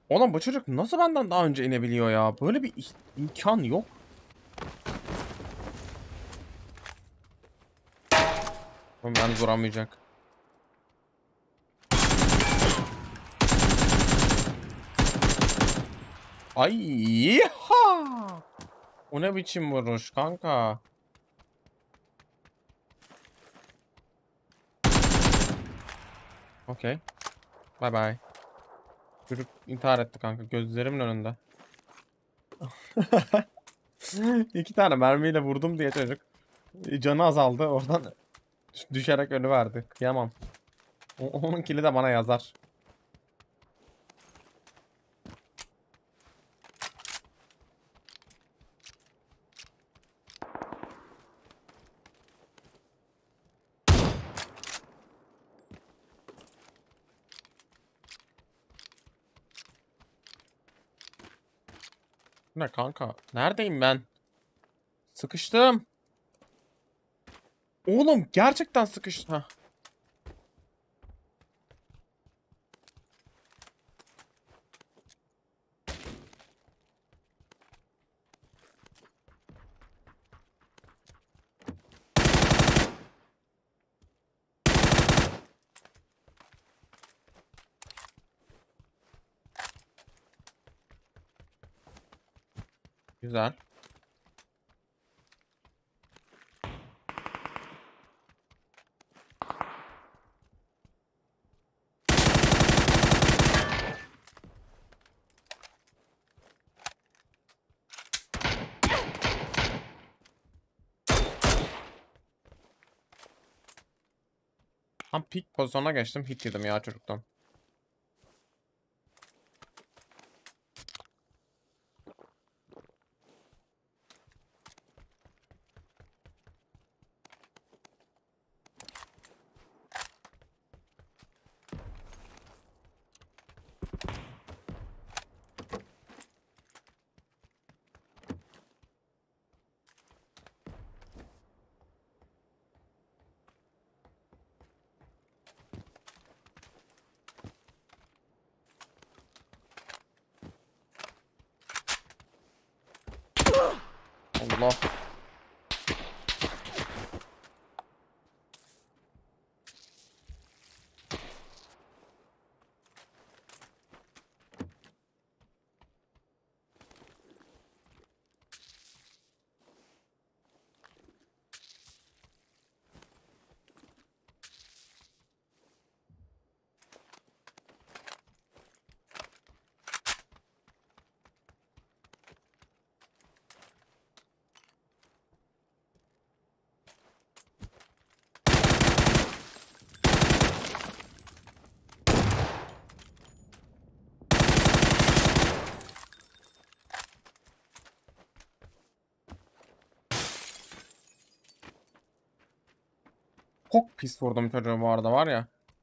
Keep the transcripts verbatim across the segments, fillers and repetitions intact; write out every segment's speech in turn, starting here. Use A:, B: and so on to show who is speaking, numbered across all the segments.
A: Oğlum bu çocuk nasıl benden daha önce inebiliyor ya? Böyle bir ih- imkan yok. Oğlum yani duramayacak. Ay ha! O ne biçim vuruş kanka? Okey. Bye bye. Çocuk intihar etti kanka gözlerimin önünde. İki tane mermiyle vurdum diye çocuk. Canı azaldı oradan düşerek ölüverdi. Kıyamam. O, onun kili de bana yazar. Ne kanka? Neredeyim ben? Sıkıştım. Oğlum gerçekten sıkıştım. Hah. Güzel. Tam peak pozisyona geçtim. Hit yedim ya çocuktan. Allah. Çok pis vurdum çocuğu bu arada var ya.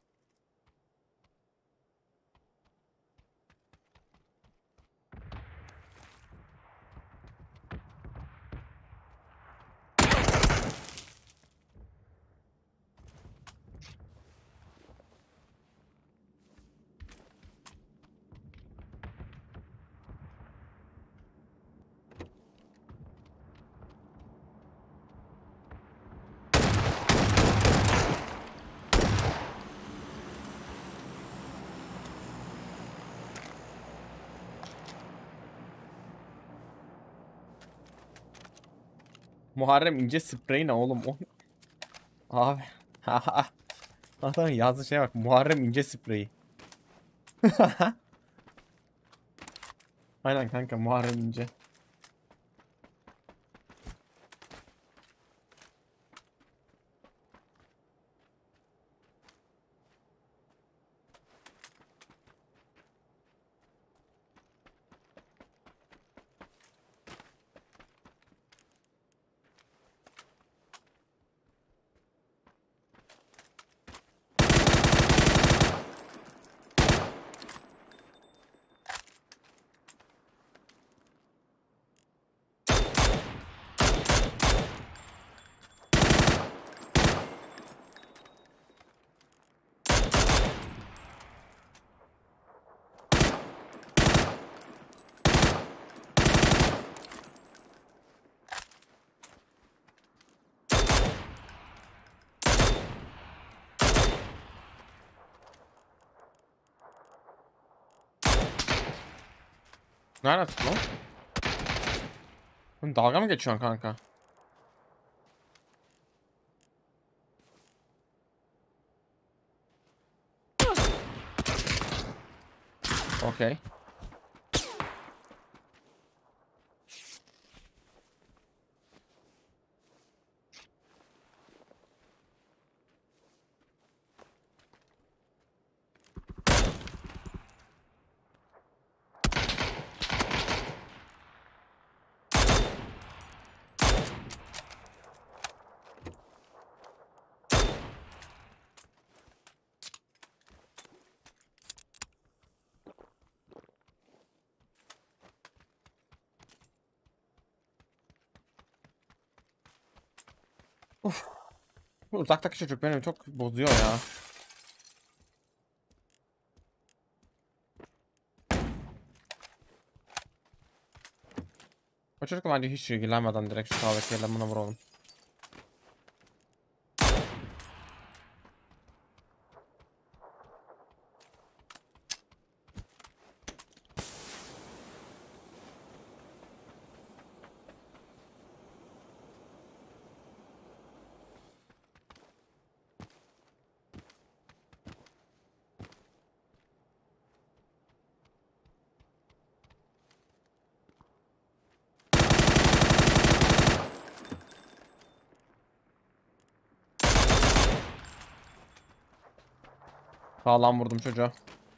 A: Muharrem İnce sprey ne oğlum? O... Abi. Adamın yazdığı şeye bak. Muharrem İnce spreyi. Aynen kanka Muharrem İnce. Nerede tuttu lan? Oğlum dalga mı geçiyorsun kanka? Okey. Uf. Bu uzaktaki çocuk beni çok bozuyor ya. O çocuk bence hiç ilgilenmeden direkt şu sağdaki elemana vuralım. Sağlam vurdum çocuğa.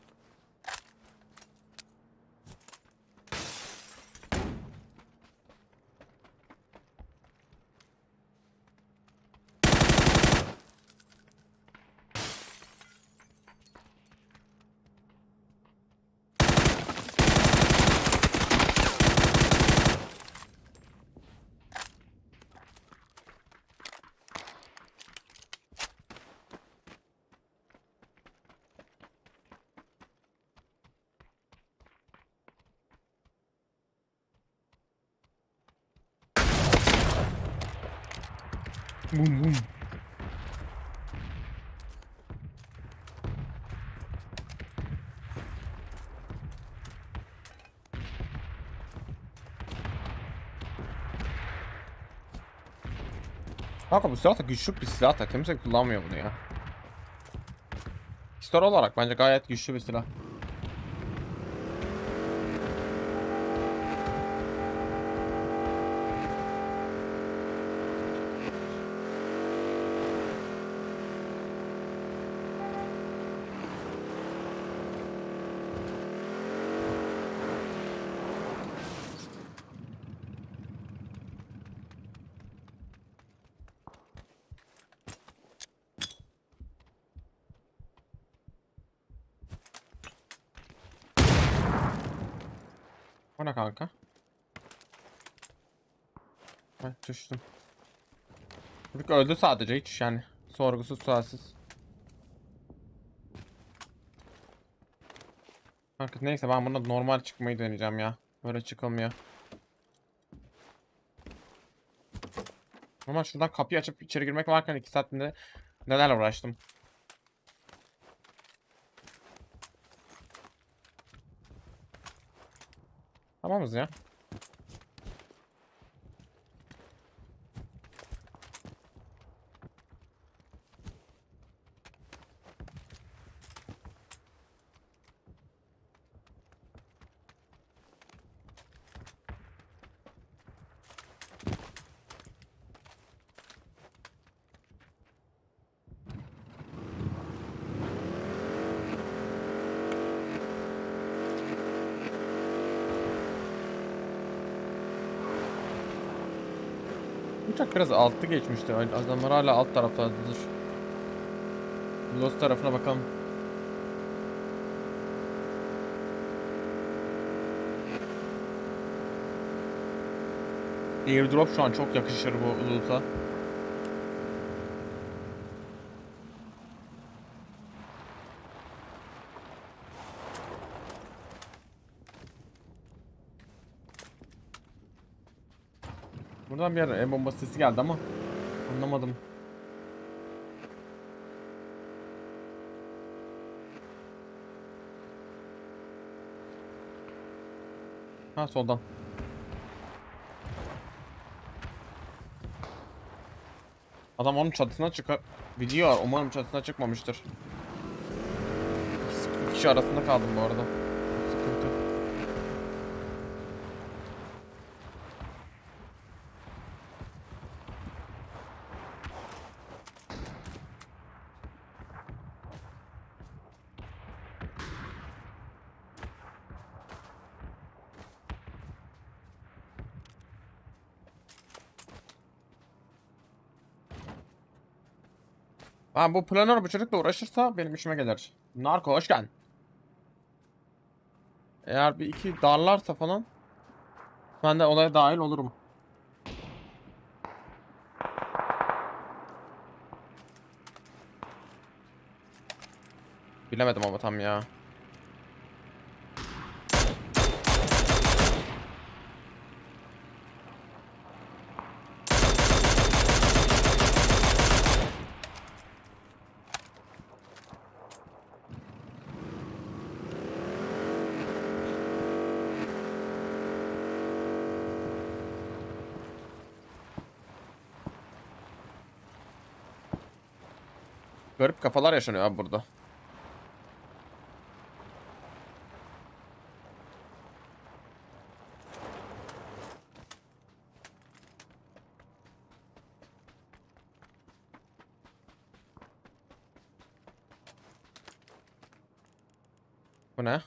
A: Bum bum. Kanka bu silah da güçlü bir silah da kimse kullanmıyor bunu ya. Pistol olarak bence gayet güçlü bir silah. O ne kanka? Heh, düştüm. Çocuk öldü sadece hiç yani. Sorgusuz sualsiz. Kanka neyse ben bunda normal çıkmayı deneyeceğim ya. Böyle çıkılmıyor. Ama şuradan kapıyı açıp içeri girmek varken iki saatinde nelerle uğraştım. Tamamız ya. Uçak biraz altı geçmişti. Adamlar hala alt taraftadır. Los tarafına bakalım. Airdrop şu an çok yakışır bu loot'a. Buradan bir el bombası sesi geldi ama anlamadım. Ha, soldan. Adam onun çatısına çıkar. Biliyor. Umarım çatısına çıkmamıştır. İki kişi arasında kaldım bu arada. Sıkıntı. Ha, bu planör bu çocukla uğraşırsa benim işime gelir. Narko hoş geldin. Eğer bir iki darlarsa falan ben de olaya dahil olurum. Bilemedim ama tam ya. Garip kafalar yaşanıyor abi burada. Bu ne?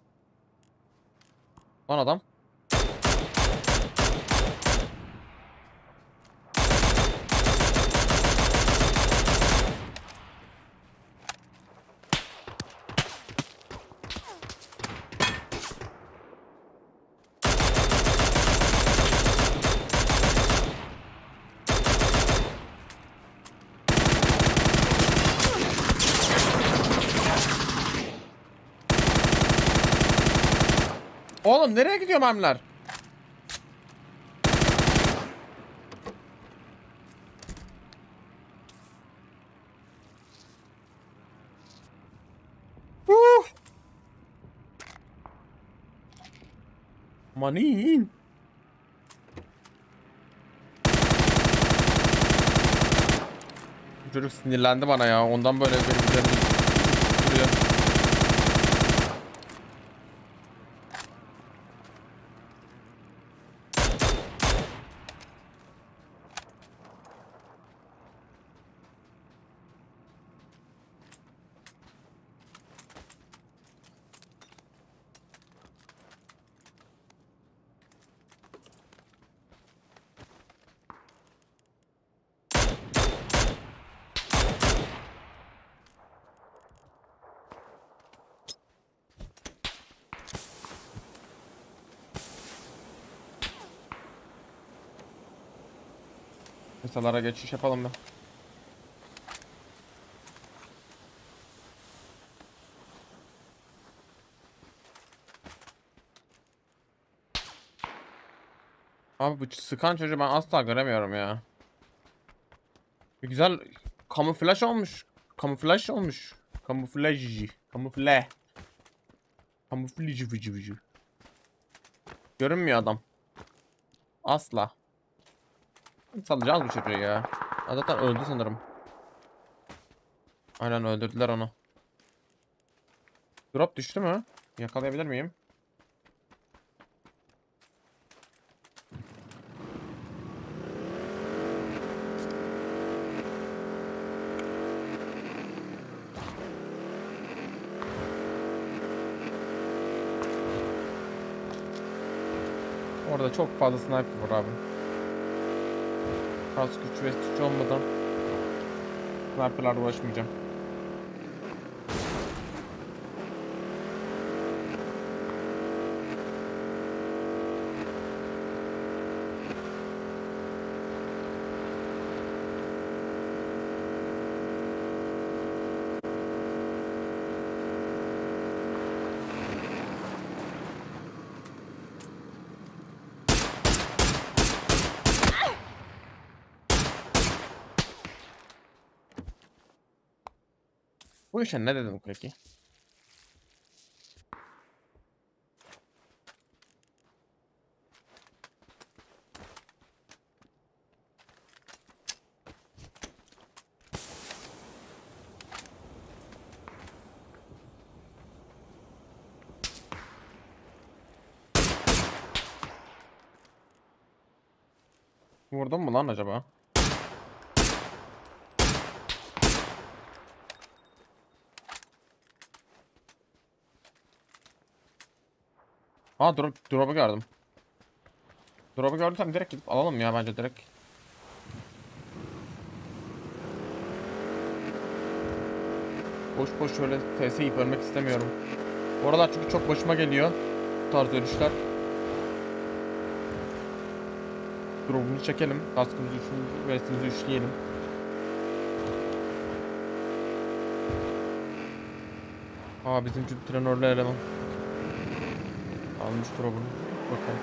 A: Lan adam. Oğlum nereye gidiyor mermiler? Uh! Manin. Çocuk sinirlendi bana ya. Ondan böyle benim üzerime duruyor. Kısalara geçiş yapalım da. Abi bu sıkan çocuğu ben asla göremiyorum ya. Bir güzel kamuflaj olmuş. Kamuflaj olmuş. Kamuflaj. Kamufle. Kamuflaj vıcı vıcı. Görünmüyor adam. Asla. Salacağız bu çocuğu ya. Zaten öldü sanırım. Aynen öldürdüler onu. Drop düştü mü? Yakalayabilir miyim? Orada çok fazla sniper var abi. Kas güç ve güç olmadan sniper'larla uğraşmayacağım. Bu işe ne dedim peki? Vurdum mu lan acaba? Aa drop, drop'u gördüm. Drop'u gördüm, direkt gidip alalım ya bence direkt. Boş boş şöyle T S yiyip ölmek istemiyorum. Oralar çünkü çok başıma geliyor. Bu tarz dönüşler. Drop'unu çekelim. Kaskımızı üçümüzü, vestimizi üçleyelim. Aa bizim trenörlü eleman. Almış drop'unu. Bakalım.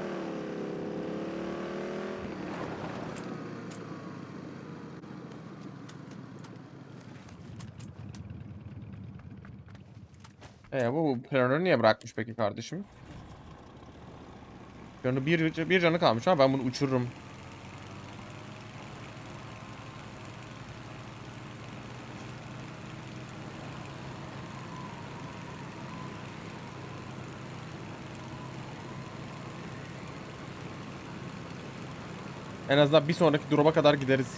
A: Ee bu, bu planörü niye bırakmış peki kardeşim? Canı bir, bir canı kalmış ama ben bunu uçururum. En azından bir sonraki drop'a kadar gideriz.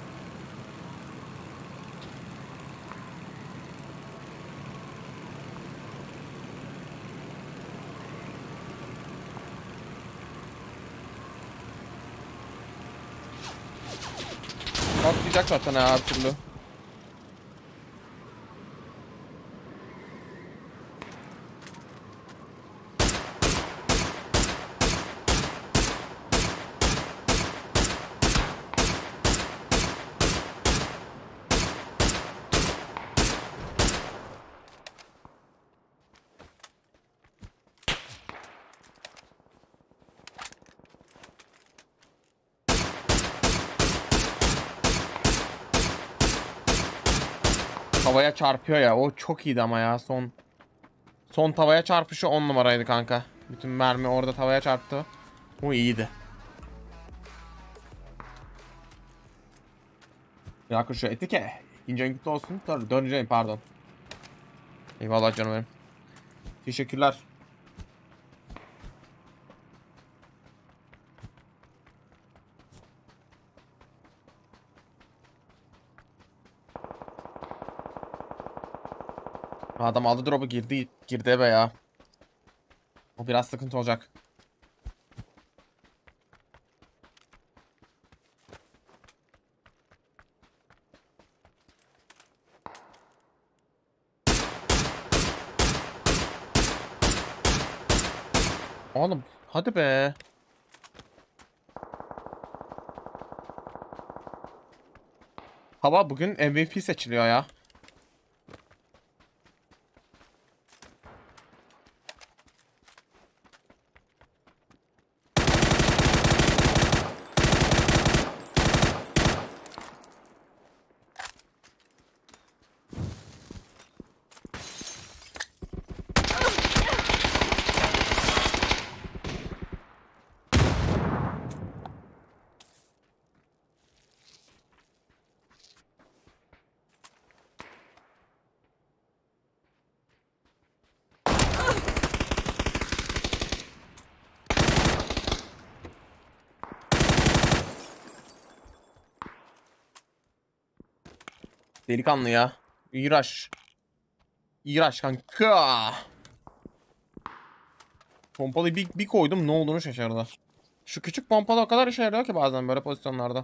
A: Patlayacak zaten ha, her türlü. Havaya çarpıyor ya. O çok iyiydi ama ya. Son son tavaya çarpışı on numaraydı kanka. Bütün mermi orada tavaya çarptı. O iyiydi. Ya şu etike. İkinci oyun kutlu olsun. Dur, döneceğim pardon. Eyvallah canım benim. Teşekkürler. Adam aldı drop'u, girdi. Girdi eve ya. O biraz sıkıntı olacak. Oğlum hadi be. Hava bugün M V P seçiliyor ya. Delikanlı ya. İğraş. İğraş kanka. Pompalıyı bir, bir koydum, ne olduğunu şaşırdı. Şu küçük pompalı o kadar işe yarıyor ki bazen böyle pozisyonlarda.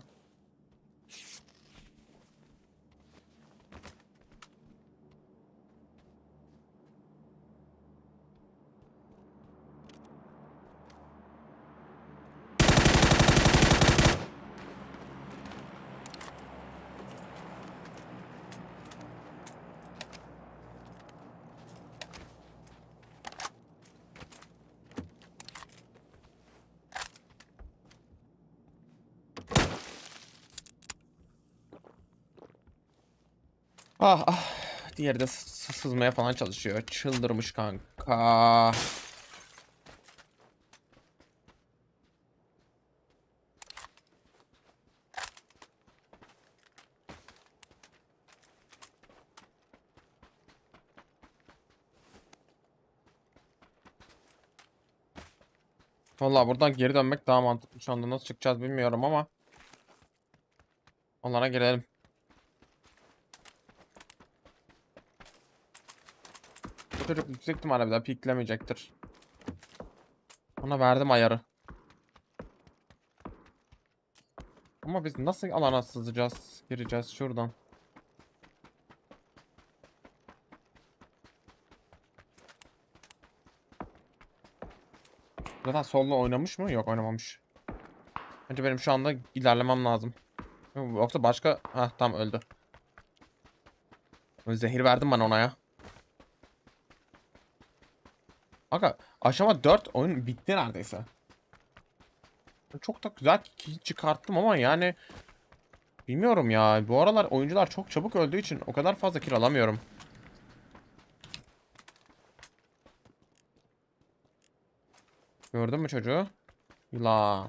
A: Ah ah. Diğeri de sı- sızmaya falan çalışıyor. Çıldırmış kanka. Vallahi buradan geri dönmek daha mantıklı. Şu anda nasıl çıkacağız bilmiyorum ama. Onlara girelim. Bu çocuk yüksek ihtimalle bir daha piklemeyecektir. Ona verdim ayarı. Ama biz nasıl alana sızacağız? Gireceğiz şuradan. Zaten solla oynamış mı? Yok, oynamamış. Bence benim şu anda ilerlemem lazım. Yoksa başka... Hah, tam öldü. Zehir verdim ben ona ya. Aga aşama dört oyun bitti neredeyse. Çok da güzel kill çıkarttım ama yani bilmiyorum ya. Bu aralar oyuncular çok çabuk öldüğü için o kadar fazla kill alamıyorum. Gördün mü çocuğu? Yılan.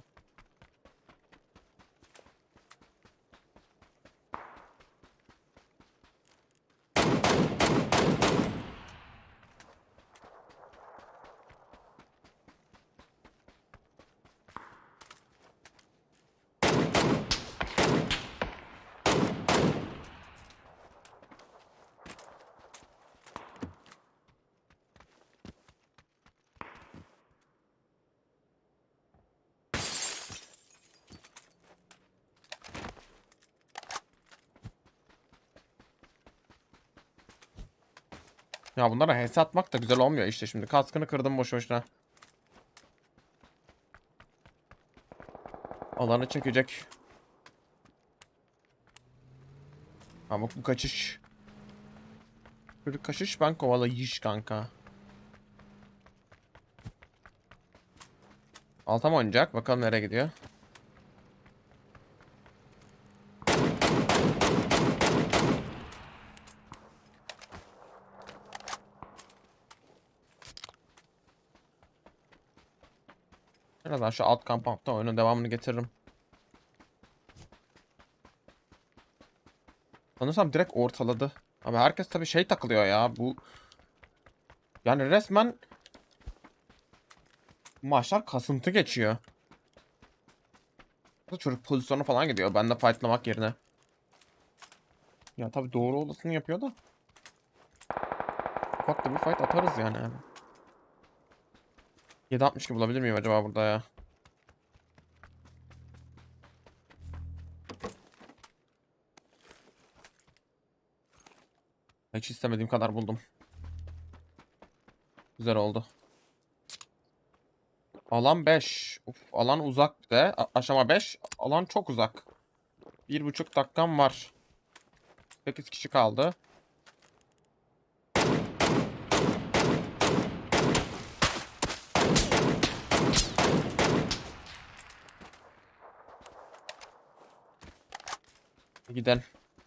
A: Ya bunlara H S atmak da güzel olmuyor işte şimdi. Kaskını kırdım boş boşuna. Alanı çekecek. Ama bu kaçış. Bir kaçış, ben kovalayış kanka. Alta mı oynayacak? Bakalım nereye gidiyor. Birazdan şu alt kampanta oyunun devamını getiririm. Sanırsam direkt ortaladı. Abi herkes tabii şey takılıyor ya bu. Yani resmen maçlar kasıntı geçiyor. Çocuk pozisyonu falan gidiyor. Ben de fightlamak yerine. Ya tabii doğru olasını yapıyor da. Ufak da bir fight atarız yani abi. yedi altmış iki bulabilir miyim acaba burada ya? Hiç istemediğim kadar buldum. Güzel oldu. Alan beş. Uf, alan uzak de. A aşama beş. Alan çok uzak. Bir buçuk dakikam var. sekiz kişi kaldı. Gidelim.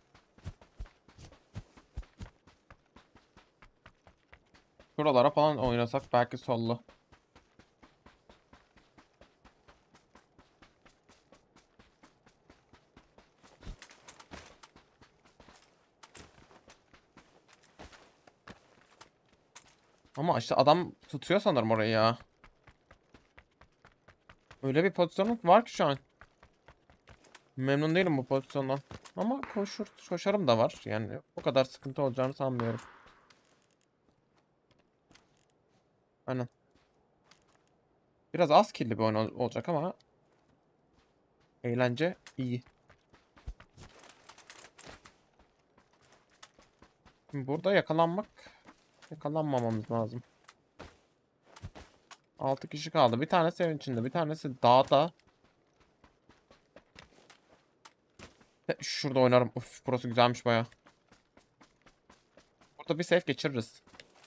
A: Şuralara falan oynasak belki sollu. Ama işte adam tutuyor sanırım orayı ya. Öyle bir pozisyonum var ki şu an. Memnun değilim bu pozisyondan. Ama koşur, koşarım da var. Yani o kadar sıkıntı olacağını sanmıyorum. Aynen. Biraz az kill'li bir oyun ol- olacak ama eğlence iyi. Şimdi burada yakalanmak, yakalanmamamız lazım. altı kişi kaldı. Bir tanesi evin içinde, bir tanesi dağda. Ve şurada oynarım. Uf, burası güzelmiş baya. Burada bir safe geçiririz.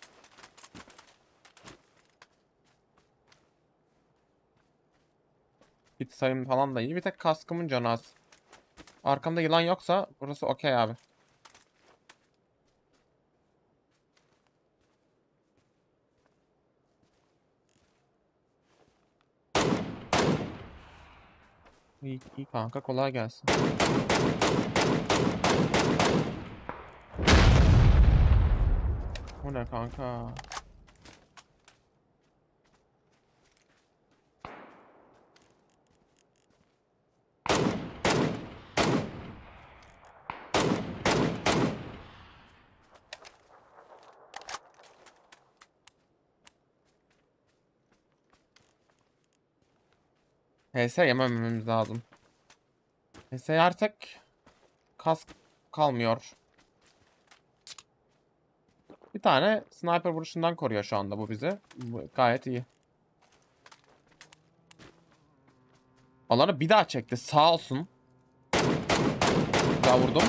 A: Hit sayım falan da iyi. Bir tek kaskımın canı az. Arkamda yılan yoksa burası okey abi. İyi, iyi kanka, kolay gelsin. O ne kanka? H S yemememiz lazım. H S yersek kask kalmıyor. Bir tane sniper vuruşundan koruyor şu anda bu bizi. Bu gayet iyi. Alanı bir daha çekti. Sağ olsun. Daha vurdum.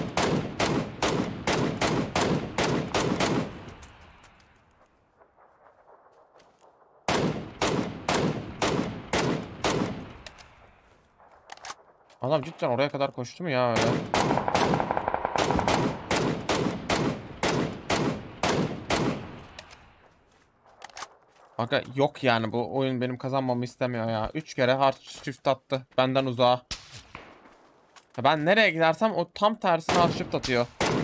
A: Adam cidden oraya kadar koştu mu ya öyle? Aga yok yani, bu oyun benim kazanmamı istemiyor ya. Üç kere hard shift attı benden uzağa. Ya ben nereye gidersem o tam tersine hard shift atıyor.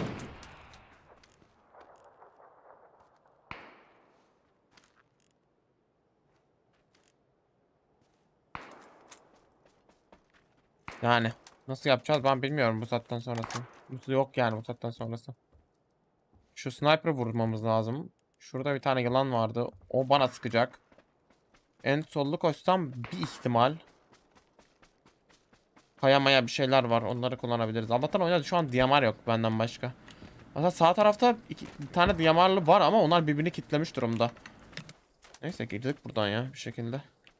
A: Yani nasıl yapacağız ben bilmiyorum bu saatten sonrası. Yok yani bu saatten sonrası. Şu sniper vurmamız lazım. Şurada bir tane yılan vardı. O bana sıkacak. En sollu koşsam bir ihtimal. Kayamaya bir şeyler var. Onları kullanabiliriz. Allah'tan oynadı. Şu an D M R yok benden başka. Aslında sağ tarafta iki bir tane D M R'lı var ama onlar birbirini kitlemiş durumda. Neyse girdik buradan ya bir şekilde.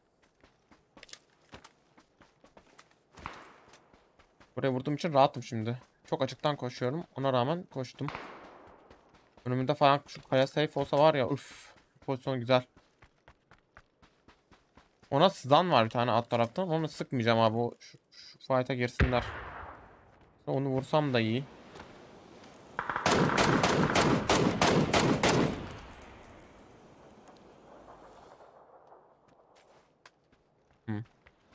A: Buraya vurduğum için rahatım şimdi. Çok açıktan koşuyorum. Ona rağmen koştum. Önümünde falan şu kaya safe olsa var ya, üf. Pozisyon güzel. Ona sızan var bir tane alt taraftan. Onu sıkmayacağım abi. O şu, şu fight'a girsinler. Onu vursam da iyi. Hı.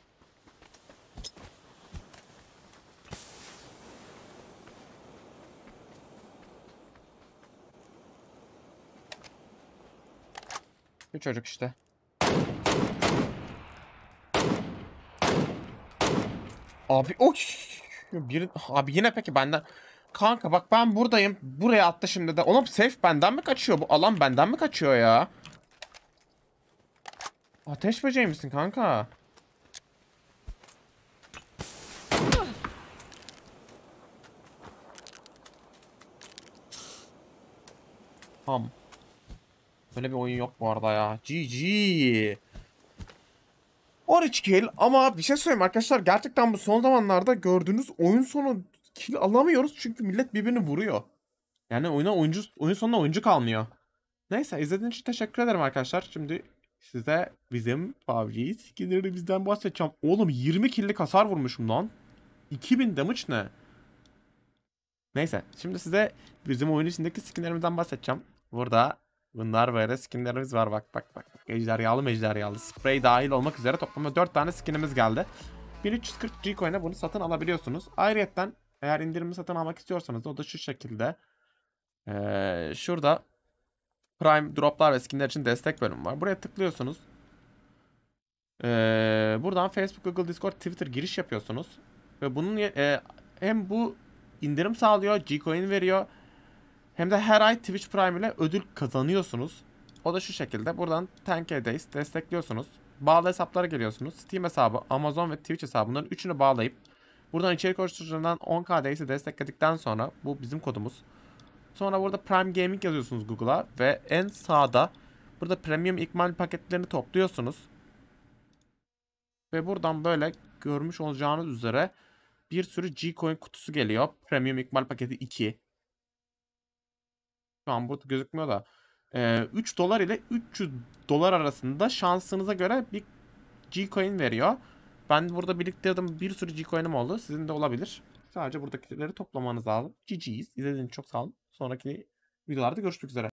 A: Bir çocuk işte. Abi oy. Bir, abi yine peki benden. Kanka bak ben buradayım. Buraya attı şimdi de. Oğlum safe benden mi kaçıyor? Bu alan benden mi kaçıyor ya? Ateş böceği misin kanka? Tamam. Böyle bir oyun yok bu arada ya. G G. on üç kill ama bir şey söyleyeyim arkadaşlar. Gerçekten bu son zamanlarda gördüğünüz oyun sonu kill alamıyoruz. Çünkü millet birbirini vuruyor. Yani oyuna oyuncu, oyun sonunda oyuncu kalmıyor. Neyse izlediğiniz için teşekkür ederim arkadaşlar. Şimdi size bizim P U B G skinlerimizden bahsedeceğim. Oğlum yirmi kill'lik hasar vurmuşum lan. iki bin damage ne? Neyse şimdi size bizim oyun içindeki skinlerimizden bahsedeceğim. Burada bunlar böyle skinlerimiz var, bak bak bak. Ejderhalı mejderhalı sprey dahil olmak üzere toplamda dört tane skinimiz geldi. bin üç yüz kırk G coin'e bunu satın alabiliyorsunuz. Ayrıyeten eğer indirimi satın almak istiyorsanız o da şu şekilde. Ee, şurada Prime droplar ve skinler için destek bölümü var. Buraya tıklıyorsunuz. Ee, buradan Facebook, Google, Discord, Twitter giriş yapıyorsunuz. Ve bunun e, hem bu indirim sağlıyor, G-Coin veriyor. Hem de her ay Twitch Prime ile ödül kazanıyorsunuz. O da şu şekilde. Buradan on K Days destekliyorsunuz. Bağlı hesaplara geliyorsunuz. Steam hesabı, Amazon ve Twitch hesabından üçünü bağlayıp buradan içerik oluşturucularından on K Days'i destekledikten sonra, bu bizim kodumuz. Sonra burada Prime Gaming yazıyorsunuz Google'a ve en sağda burada premium ikmal paketlerini topluyorsunuz. Ve buradan böyle görmüş olacağınız üzere bir sürü G-Coin kutusu geliyor. Premium ikmal paketi iki. Şu an burada gözükmüyor da. Ee, üç dolar ile üç yüz dolar arasında şansınıza göre bir G-Coin veriyor. Ben burada biriktirdim, bir sürü G-Coin'im oldu. Sizin de olabilir. Sadece buradakileri toplamanız lazım. G G'yiz. İzlediğiniz için çok sağ olun. Sonraki videolarda görüşmek üzere.